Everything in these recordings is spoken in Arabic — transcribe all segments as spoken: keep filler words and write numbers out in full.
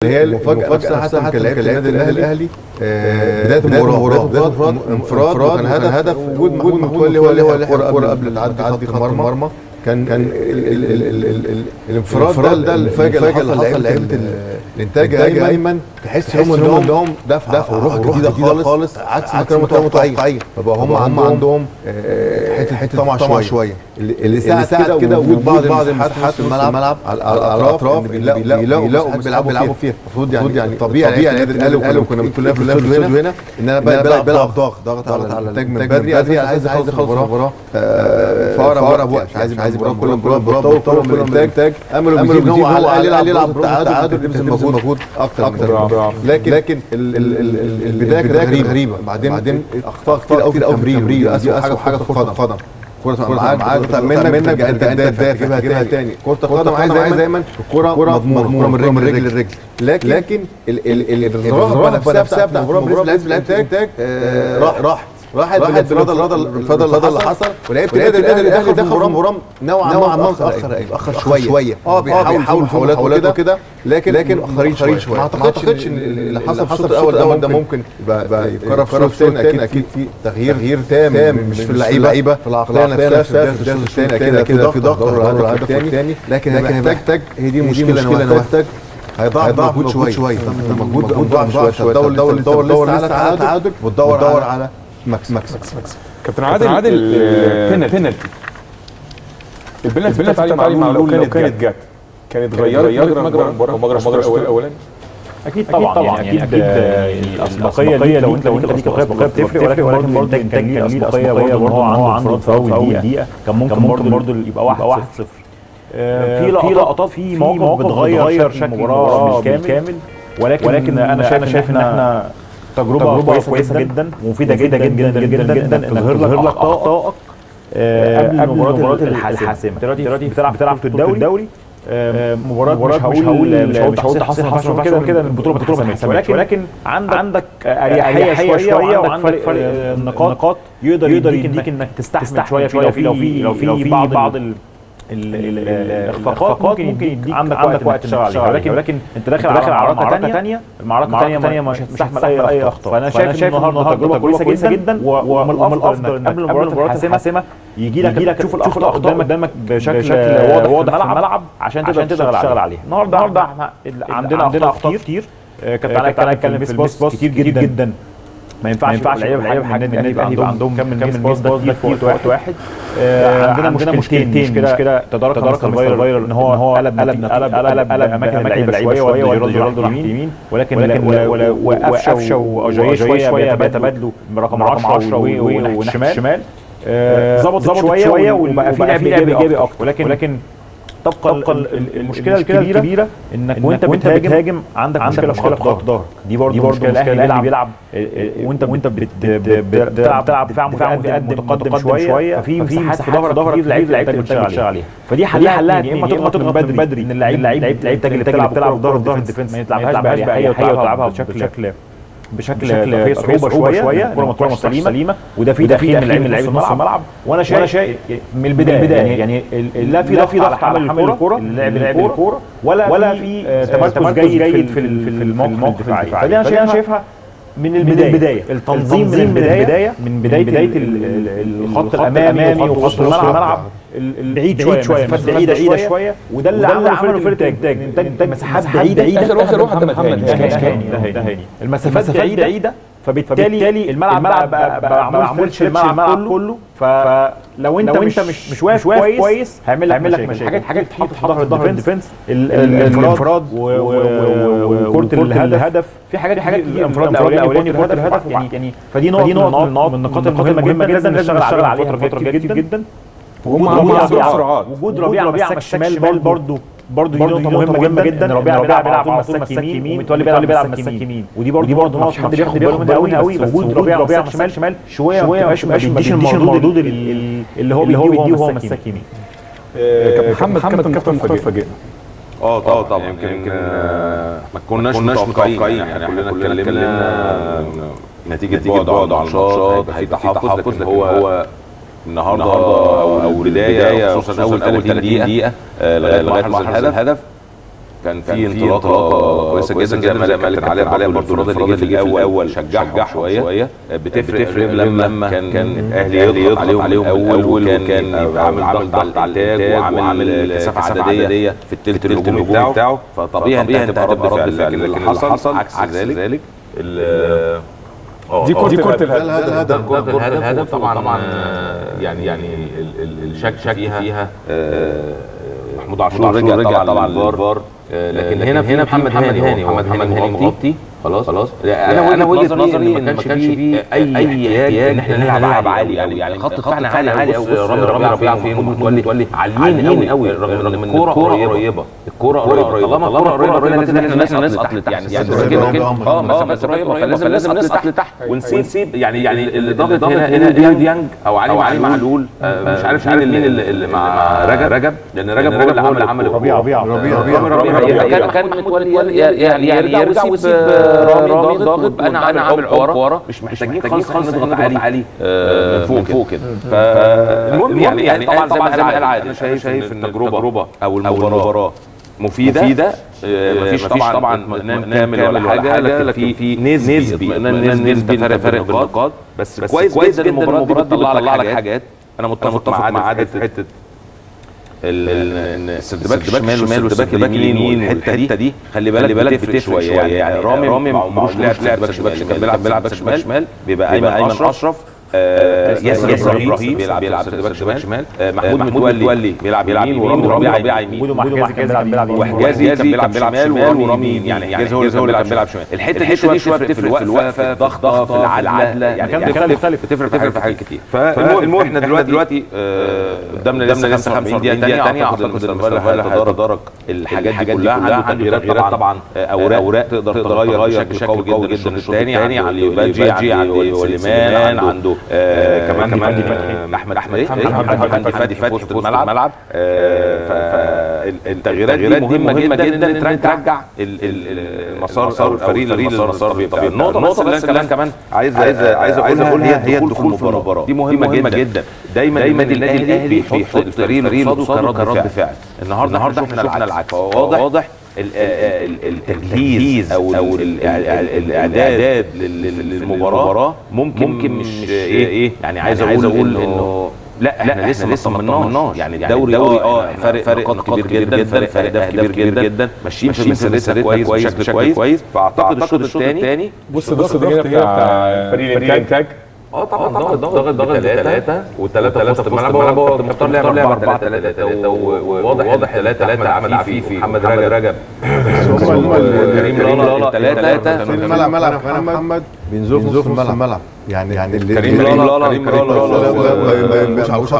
هي المفاجاه نفسها حتى كلاعب النادي الاهلي بدايه المباراه بدايه انفراد وكان هدف وجود محمود متولي هو اللي هو الكوره قبل تعدي خط المرمى. كان كان الانفراد ده المفاجاه اللي حصل لعيبه الانتاج ايمن، تحس هم عندهم دفعه وروح جديده خالص عكس ما كانوا متوقعين. فبقى هم هم عندهم حته حته طمع شويه اللي ساعد كده وجود بعض بعض المساحات في الملعب على الاطراف بيلاقوا بيلعبوا فيها. المفروض يعني يعني طبيعي النادي الاهلي وكنا كلنا في الاستوديو هنا ان انا بلعب ضغط ضغط على الانتاج من بدري، عايز عايز اخلص المباراه فورا بوقت، مش عايز عايز يبقى كل المباراه بتطور من الانتاج. امله ان هو على الاقل يلعب التعادل يبذل مجهود اكتر اكتر. لكن لكن البدايه كانت غريبه، بعدين بعدين اخطاء كتير قوي في التمرير، دي اسوء حاجه في كره القدم. كرة معاك منك منك انت انت تدافع تجيبها تاني. كرة القدم عايز دايما الكرة مضمونة من رجل لرجل، لكن لكن الرغبة نفسها بتاعت المباراة بالنسبة للانتاج راح راح راحت بالانفراد الفضل اللي حصل، ولعيبه النادي الاهلي دخل في المباراه نوعا ما متاخر متاخر شويه. اه بيحاول حاولات وكده، لكن لكن متاخرين شويه. ما اعتقدش ان اللي حصل في الشوط الاول ده ممكن يبقى يتكرر في الشوط الثاني. اكيد اكيد في تغيير غير تام، مش في اللعيبه، في العقليه نفسها. في الشوط الثاني اكيد اكيد في ضغط على الهدف الثاني، لكن محتاج، هي دي المشكله، انا محتاج هيضاعف مجهود شويه. مجهود ضعف شويه. الدوري الدوري لسه على تعادل وتدور على مكسب مكسب مكسب. كابتن عادل عادل بينالتي البينالتي بتاعت علي معلول لو كانت جت كانت غيرت مجرى المباراه ومجرى الشوط الاولاني. اكيد طبعا طبعا يعني اكيد الاسبقيه لو انت لو انت ليك اسبقيه بتفرق، ولكن ولكن برضه الانتاج كان ليه اسبقيه برضه ان هو عنده في اول دقيقه كان ممكن برضه برضه يبقى واحد صفر. في في لقطات في مواقف بتغير شكل المباراه بالكامل، ولكن ولكن انا شايف شايف ان احنا تجربه, تجربة كويسه, كويسة جدا ومفيده جدا جدا جدا جدا, جداً انك تظهر لك اخطائك قبل المباريات الحاسمه. دلوقتي بتلعب بتلعب في الدوري مباراه مش هقول مش هقول تحصل حصل كده كده البطوله بتحسم، ولكن ولكن عندك عندك اريحيه شويه وعندك فرق النقاط يقدر يقدر يديك انك تستحمل شويه شويه في لو في لو في بعض بعض الاخفاقات ممكن يديك عندك عندك وقت تشتغل عليها، ولكن ولكن انت داخل على معركه ثانيه. المعركه الثانيه مش هتستحمل اي اي اخطاء. فانا شايف شايف النهارده تجربه كويسه جدا، ومن الافضل انك قبل المباريات الحاسمه يجي لك تشوف الاخطاء قدامك بشكل واضح في الملعب عشان تقدر تشتغل عليها. النهارده عندنا اخطاء كتير. كابتن علي كان اتكلم في الباص كتير جدا جدا. ما ينفعش اللعيبه اللعيبه حجم النادي الاهلي يبقى عندهم كم من باص ده كتير في وقت واحد. عندنا عندنا مشكلتين، مشكله تدارك تدارك الفايرال ان هو هو قلب قلب قلب قلب قلب اماكن اللعيبه شويه وجيرالدو ناحيه اليمين، ولكن وقفشه واجاي شويه بيتبادلوا رقم عشرة وناحيه الشمال. ظبطت شويه وبقى في لعب ايجابي اكتر، ولكن ولكن تبقى المشكله الكبيره انك وانت بتهاجم عندك مشكله في خط ظهرك. دي برضه مشكله. الاهلي بيلعب وانت وانت بتلعب بتلعب دفاع متقدم شويه، ففي في مساحات في ظهرك لعيب لعيبه بتشتغل عليها. فدي حلها يا اما تضغط من بدري ان اللعيب لعيب لعيب تجري تلعب ظهر ظهر الديفنس، ما يتلعبهاش باريحيه وتلعبها بشكل بشكل فيه صعوبه شويه. الكره مش سليمه، وده في تاخير من لعيبه نص الملعب. وانا شايف من البدايه يعني لا في ضغط على حمل الكره لعب الكوره ولا في تمركز جيد في الموقف الدفاعي. فدي انا شايفها من البدايه التنظيم من البدايه من بدايه الخط الامامي وخط الملعب بعيد شويه شويه بعيده بعيده شويه. وده اللي عمله في الانتاج انتاج مساحات بعيده بعيده. اخر واحد ده محمد هاني المسافات بعيده بعيده، فبالتالي الملعب بقى معمول في الملعب كله. فلو انت مش مش واقف كويس هيعمل لك مشاكل. حاجات حاجات تحط في ظهر الديفنس، الانفراد وكره الهدف. في حاجات حاجات الانفراد الاولاني وكره الهدف يعني. فدي نقطه من النقاط المهمه جدا لازم نشتغل عليها فتره كتير جدا. وهم عندهم سرعات. وجود ربيع مساك شمال برضه برضه دي نقطه مهمه جدا. ان ربيع بيلعب على طول مساك يمين، ومتولي بيلعب مساك يمين، ودي برضه نقطه حد بياخد باله منها قوي قوي. وجود ربيع مساك شمال شويه ما بيديش المردود اللي هو بيديه وهو مساك يمين. محمد كابتن كابتن فاجئنا. اه طبعا طبعا يمكن ما كناش متوقعين يعني. كلنا اتكلمنا نتيجه بعد عن الماتشات في تحفظ، لكن هو النهارده او البدايه خصوصا اول ثلاثين دقيقه لغايه ما حصل الهدف كان في انطلاقه كويسه جدا زي ما قال عليها عليها برضه الفراد اللي جه في الاول شجعهم شويه. بتفرق لما كان كان الاهلي يضغط عليهم عليهم الاول وكان عامل ضغط على الانتاج وعامل كثافه عدديه في الثلث الهجومي بتاعه، فطبيعي انت هتبقى رد فعل. لكن اللي حصل عكس ذلك دي كرة الهدف. ده كرة الهدف طبعا طبعا يعني يعني الشك فيها محمود عاشور رجع طبعا للفار، لكن هنا هنا محمد هاني محمد هاني مغطي خلاص خلاص. انا انا وجهه نظري ان ما كانش فيه اي احتياج ان احنا نلعب عالي قوي، يعني خط دفاعنا عالي عالي قوي. رامي رامي ربيعه فين ومتولي تولي عاليين قوي رغم ان الكوره قريبه. الكوره قريبه طالما الكوره قريبه لازم احنا نسقط لتحت، يعني يعني كده اه مسافات قريبه فلازم لازم نسقط لتحت ونسيب يعني يعني اللي ضاغط هنا هنا ديانج او علي علي معلول. مش عارف مين اللي مع رجب رجب لان رجب هو اللي عمل عمل ربيعه ربيعه ربيعه كان كان متولي يعني يرجع ويسيب رامي ضاغط. انا انا عامل ورا مش محتاجين خالص خالص نضغط عليه من فوق كده. فالمهم يعني يعني طبعا زي ما قال عادل انا شايف شايف التجربه او المباراه مفيده. مفيده مفيش طبعا طبعا كامل ولا حاجه، لكن في نسبي نسبي فرق فرق نقاط بس كويس جدا. المباراه بتطلع لك حاجات. انا متفق مع عادل في حته السردباك الشمال والسردباك اليمين والحته دي خلي بالك بالك بتفرق شويه. يعني, يعني رامي رامي مش لاعب لاعب سردباك شمال، بيلعب بيلعب باك شمال بيبقى ايمن اشرف. ياسر ابراهيم بيلعب بيلعب باك شمال. محمود متولي بيلعب بيلعب يمين وربيعه يمين وحجازي كان بيلعب بيلعب شمال ورامي يعني حجازي هو اللي بيلعب بيلعب شمال. الحته دي شويه بتفرق في الوقفه في الضغط في العدله، يعني بتختلف بتفرق في حاجات كتير. فالمهم احنا دلوقتي دلوقتي قدامنا لسه خمسة وخمسين دقيقه ثانيه. اعتقد ان المستر هيتدرج الحاجات دي كلها. عنده تغييرات طبعا اوراق تقدر تغير بشكل قوي جدا الشوط الثاني. عنده باجي عنده سليمان عنده آه كمان كمان احمد احمد احمد فادي فادي في الملعب. فالتغييرات دي مهمه جدا ان ترجع المسار الفريق للمسار الطبيعي. النقطه النقطه اللي انا كمان عايز عايز عايز اقولها هي الدخول في المباراه دي مهمه جدا. دايما دايما الاهلي بيحط الفريق اللي قصاده كرد فعل. النهارده النهارده احنا شفنا العكس. واضح التجهيز او الاعداد للمباراه ممكن ممكن مش ايه يعني عايز اقول انه لا احنا لسه لسه ما طمناش. يعني الدوري اه فارق فارق نقاط كبير جدا، فارق اهداف كبير جدا، ماشيين في مسيرتنا كويس بشكل كويس كويس. فاعتقد الشوط الثاني بص الضغط بتاع فريق الانتاج اه طبعا ضغط ضغط ضغط ثلاثة وثلاثة ثلاثة في الملعب. هو كابتن مختار لعب أربعة ثلاثة وواضح واضح ثلاثة أحمد عفيفي محمد رجب كريم لالا ثلاثة في الملعب. ملعب محمد بينزلوا في نص الملعب يعني يعني كريم لالا كريم لالا مش عاوز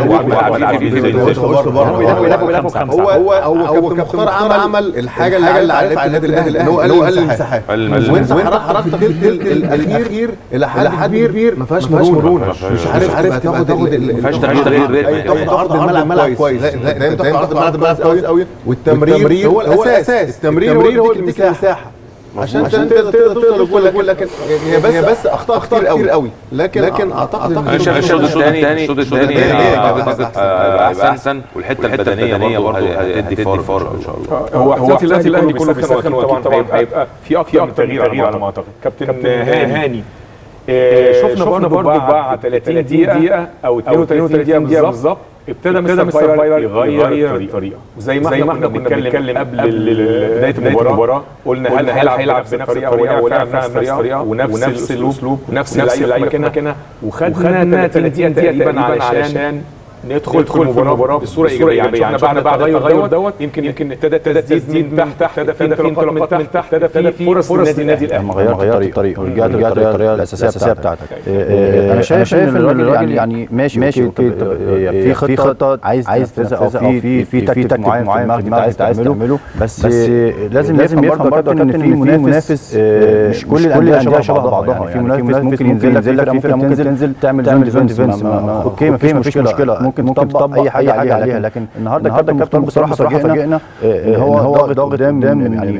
هو هو كابتن مختار عمل الحاجه اللي عارفها النادي الاهلي اللي هو قلل المساحات. وانت حركت في الثلث الاخير الى حد كبير ما فيهاش مرونه. مش عارف عارف تاخد ما فيهاش تغيير، تاخد عرض الملعب كويس. دايما تاخد عرض الملعب كويس قوي. والتمرير هو الاساس. التمرير هو اللي بيديك المساحه عشان تقدر توصل للجول. لكن هي بس هي بس اخطاء كتير قوي قوي. لكن لكن اعتقد ان الشوط الثاني الشوط الثاني هيبقى احسن. والحته البدنيه برضه هتدي فارق ان شاء الله. هو احتياطي الاهلي كله بيسخن طبعا طبعا هيبقى في اكتر من تغيير على ما اعتقد. كابتن هاني شفنا برضه بعد ثلاثين دقيقه او اثنين وثلاثين دقيقه بالظبط ابتدى مستر فايلر يغير الطريقه. وزي ما احنا كنا بنتكلم قبل بدايه المباراه قلنا هل هيلعب بنفس الطريقه ولا بنفس الطريقه ونفس الاسلوب ونفس اللعيبه في مكانها. وخدنا ثلاثين دقيقه تقريبا علشان ندخل في المباراه بصوره ايجابيه. يعني شفنا بعد بعد التغير دوت يمكن يمكن ابتدى تسديد من تحت، ابتدى في انطلاقات من تحت، ابتدى في فرص النادي الاهلي. ما غيرت الطريقه ورجعت للطريقه الاساسيه بتاعتك. انا شايف ان الراجل يعني ماشي ماشي في خطه عايز تنفذها او في في تكتيك معين في دماغك عايز تعمله. بس لازم لازم يفهم برضه ان في منافس مش كل الانديه شبه بعضها. في منافس ممكن ينزل لك فرقه ممكن تنزل تعمل ديفنس. اوكي مفيش مشكله، ممكن تطبق اي حاجه عليها. لكن النهارده الكابتن مختار بصراحه فاجئنا ان هو ضاغط قدام يعني يعني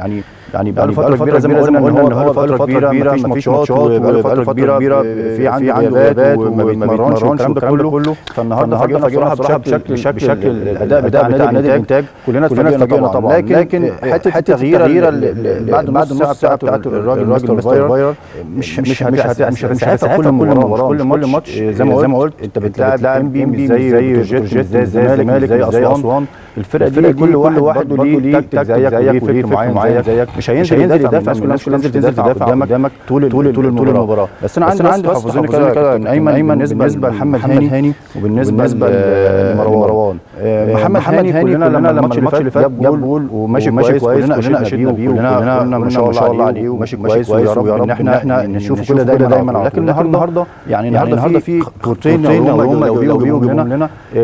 يعني بقى له فتره كبيره زي ما قلنا ان هو بقى له فتره كبيره ما فيش ماتشات وبقى له فتره كبيره في عنده غيابات وما بيتمرنش والكلام ده كله. فالنهارده فاجئنا بصراحه بشكل بشكل الاداء بتاع نادي الانتاج كلنا اتفاجئنا طبعا. لكن حته التغيير بعد بعد النص ساعه بتاعت الراجل مستر فايرر مش مش مش هتسعفها كل مباراه كل ماتش. زي ما قلت انت بتلاعب انبي مش زي جيت زي الزمالك زي اسوان. الفرقه دي كل واحد برضه ليه تكتيك زيك وليه فكر معين زيك. مش هينزل يدافع، الناس كلها تنزل تدافع قدامك طول طول طول المباراه. بس انا عندي عندي حافظين كده ان ايمن ايمن بالنسبه لمحمد هاني وبالنسبه لمروان محمد هاني كلنا لما الماتش اللي فات جاب جول وماشي كويس كلنا اشدنا بيه وكلنا قلنا ما شاء الله عليه وماشي كويس ويا رب ان احنا احنا نشوف كل ده دايما. لكن النهارده يعني النهارده في كورتين هم لو بيجوا لنا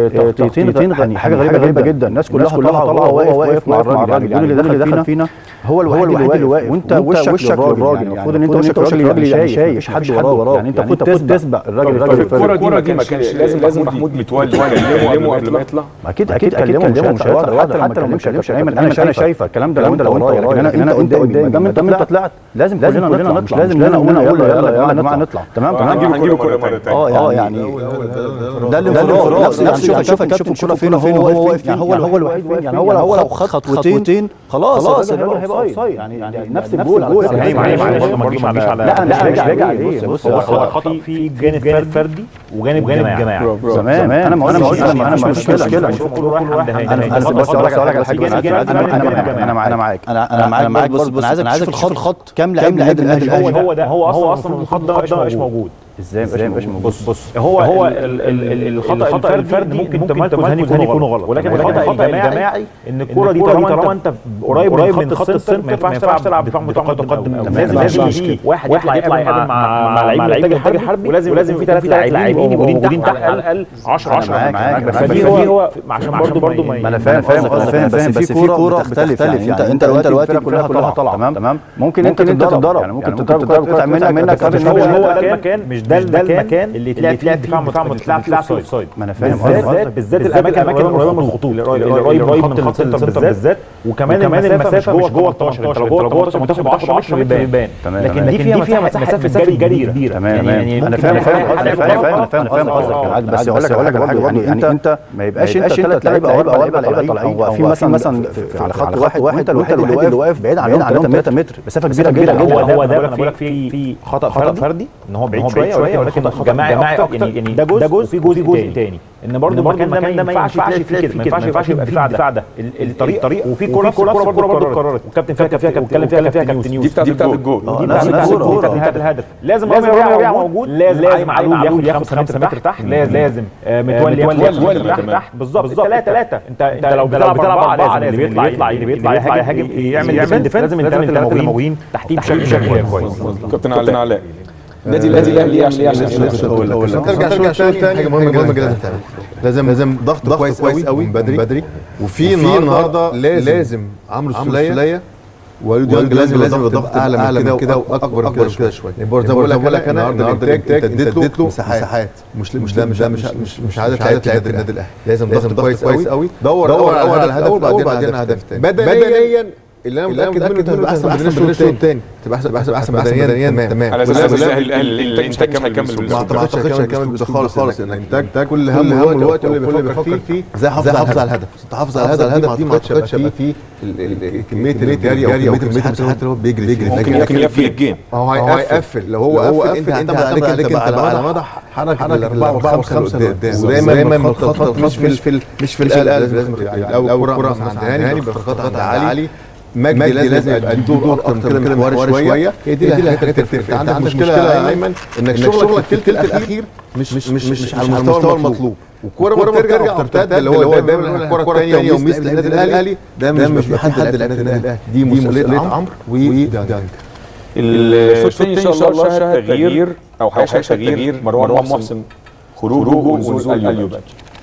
تغطيتين حاجه غريبه جدا. الناس كلها طالعه طالعه واقف واقف مع الراجل. يعني الجول اللي دخل فينا هو الوحيد اللي واقف وانت وشك للراجل. المفروض ان انت وشك للراجل شايف مفيش حد وراه. يعني انت المفروض تسبق الراجل. الكوره دي ما كانش لازم لازم محمود متولي يكلمه قبل ما يطلع. اكيد اكيد كلمه مش هيطلع حتى لو ما كلمش ايمن. انا انا شايفه الكلام ده لو ورايا. لكن انا انا قدامي ما دام انت طلعت لازم لازم كلنا نطلع. مش لازم انا اقول يلا يلا يا جماعه نطلع. تمام تمام هنجيب الكوره مره ثانيه. اه يعني ده الانفراد نفس يعني شوف كابتن الكوره فين وهو واقف. يعني هو هو الوحيد يعني هو لو خد خطوتين خلاص الراجل هيبقى اوفسايد. يعني نفس الجول على ما تجيش على لا انا مش راجع عليه. بص هو خطا في جانب فردي وجانب جماعي. تمام انا ما انا انا مش مشكله. كل واحد عنده انا بس بس اقول لك على حاجه. انا انا معاك انا انا معاك. بص بص انا عايزك تشوف الخط كام لعيب لعيب النادي الاهلي. هو ده هو اصلا الخط ده مش موجود. ازاي ازاي مش موجود؟ بص بص هو هو الخطا الفرد ممكن تمركز هاني يكون غلط. ولكن الخطا الجماعي ان الكوره دي طالما انت قريب من خط السنتر ما ينفعش تلعب دفاع متقدم. لازم لازم واحد يطلع يطلع مع مع لعيب الانتاج الحربي ولازم لازم في ثلاث لاعبين موجودين تحت على الاقل عشرة عشرة معاك. بس في هو عشان برضه ما انا فاهم فاهم فاهم بس في كوره بتختلف. يعني انت انت انت دلوقتي كلها طالعه تمام. ممكن انت تتضرب يعني ممكن تتضرب تقطع منك منك. هو ده المكان مش ده المكان اللي تلعب فيه دفاع متلعب فيه اوفسايد. ما انا فاهم بالذات بالذات الاماكن القريبه من الخطوط قريب من خط السنتر بالذات. وكمان المسافه مش جوه ال تمنتاشر. انت لو جوه ال تمنتاشر بتاخد عشرة بيبان. لكن دي فيها مسافه جري كبيره. تمام انا فاهم فاهم انا فاهم انا فاهم فاهم قصدك. بس اقول لك على حاجه برضه يعني انت ما يبقاش انت ثلاث لعيبه او اربع لعيبه طالعين او في مثلا مثلا على خط واحد وانت الوحيد اللي واقف بعيد عنهم ثلاثة متر. مسافه كبيره جدا. هو ده هو ده انا بقول لك في في خطا فردي ان هو بعيد شويه ولكن جماعي اكتر. يعني ده جزء ده جزء في جزء تاني ان برضه المكان ده ما ينفعش يتلعب فيه كده. ما ينفعش ينفعش يبقى فيه الدفاع ده الطريق طريق وفي كوره كوره برضه اتكررت والكابتن فيها فيها بيتكلم فيها فيها كابتن يوسف. دي بتاعت الجول دي بتاعت الهدف. لازم رامي ربيعه موجود. لازم معلول ياخد خمسة متر تحت. لازم متولي ياخد تحت بالظبط ثلاثة ثلاثة. انت انت لو بتلعب بتلعب لازم اللي بيطلع اللي بيطلع يهاجم يعمل ديفنس. لازم الثلاثه اللي موجودين تحتيه بشكل كويس. كابتن علاء النادي النادي الاهلي يعمل ايه عشان ترجع ترجع تاني حاجه مهمه جدا لازم تعمل. لازم لازم ضغط كويس قوي من بدري بدري. وفي النهارده لازم عمرو السوليه وليد ديانج لازم لازم الضغط اعلى من كده واكبر من كده شويه. زي ما بقول لك انا النهارده الانتاج انت اديت له مساحات. مش مش ده مش مش مش مش عدد لعيبه النادي الاهلي. لازم ضغط كويس قوي. دور دور على الهدف وبعدين هدف ثاني بدنيا. اللي انا متاكد منه تبقى احسن من الشوط الثاني. تبقى احسن احسن احسن بدنيا تمام. على اساس الاهلي الاهلي مش هيكمل. ما اعتقدش هيكمل خالص خالص. انك انتاج كل هم الوقت اللي بيفكر فيه ازاي احافظ على الهدف. تحافظ على هذا الهدف دي ما اعتقدش هيبقى فيه كميه الجري او كميه المساحات اللي هو بيجري بيجري. ممكن يقفل الجيم. هو هيقفل. لو هو قفل انت اعتمد عليك انت بقى على مدى حركه الاربعه والخمسه اللي قدام. ودايما من الخط مش في مش في القلب. لازم لو الكره عند هاني بخطط عالي مجدي لازم يبقى دور اكتر من كده من ورا شويه. هي دي اللي هتفرق. انت عندك مشكله يا ايمن انك شغلك في الثلث الاخير مش مش مش مش على المستوى المطلوب. والكوره بترجع وبترتد اللي هو دايما الكوره الثانيه وميس النادي الاهلي ده مش بيحدد النادي الاهلي. دي مسؤوليه عمرو وديانج. الشوط الثاني ان شاء الله شهد تغيير او هيشهد تغيير مروان محسن خروجه ونزول اليوباج.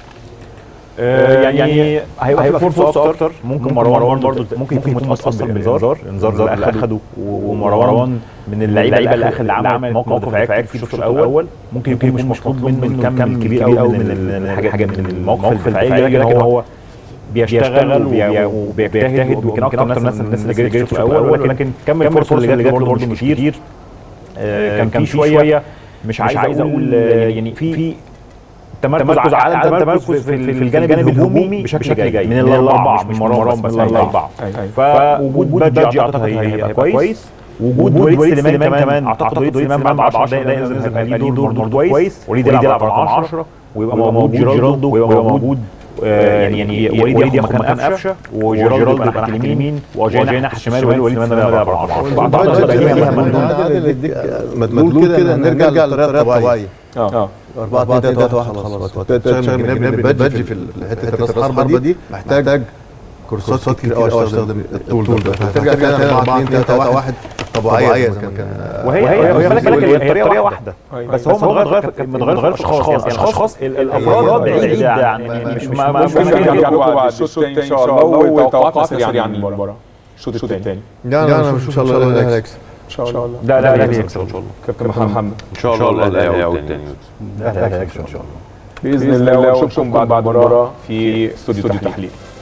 يعني هيبقى في فرصه اكتر. ممكن مروان برضه ممكن يكون متاثر بالانذار الانذار اللي اخده. ومروان من اللعيبه اللي اخذ اللي عمل موقف دفاعي في الشوط الاول. ممكن يكون مش مطلوب منه كم كبير قوي من الحاجات من المواقف الدفاعيه. لكن هو بيشتغل وبيجتهد، ويمكن اكتر ناس الناس اللي جريت في الاول، ولكن كم الفرص اللي جات له برضه مش كتير. كان في شويه مش عايز اقول يعني في تمركز على تمركز في الجانب الهجومي بشكل جيد من الاربعه، مش من مرام بس من الاربعه. فوجود بادجي اعتقد هيبقى كويس، وجود وليد سليمان كمان اعتقد وليد سليمان بعد عشر دقائق لازم يبقى ليه دور دور كويس، وليد يلعب على عشرة، ويبقى موجود جيرالدو، ويبقى موجود يعني يعني وليد ياخد مكان قفشه، وجيرالدو يبقى ناحيه اليمين، وجاي ناحيه الشمال، وليد سليمان يلعب على عشرة. اعتقد ليها مدلول كده نرجع للطريقه الطبيعيه. اه أربعة اتنين تلاتة واحد خلاص. تشتغل جنب البادجي في حته راس الحربه دي محتاج كورسات كتير قوي عشان تستخدم الطول ده. ترجع تاني أربعة اتنين تلاتة واحد طبيعيه زي ما كان. وهي هي بالك هي الطريقه واحده، بس هو متغير متغير في الاشخاص، يعني الاشخاص الافراد بعيد يعني مش مش هنرجع بعد الشوط الثاني ان شاء الله، وتوقعات سريعه عن المباراه. الشوط الثاني لا لا ان شاء الله الاهلي هيكسب ان شاء الله. لا لا لا هيكسب ان شاء الله. كابتن محمد ان شاء الله الاهلي هيعود تاني. الاهلي هيكسب ان شاء الله باذن الله، ونشوفكم بعد المباراه في استوديو التحليل.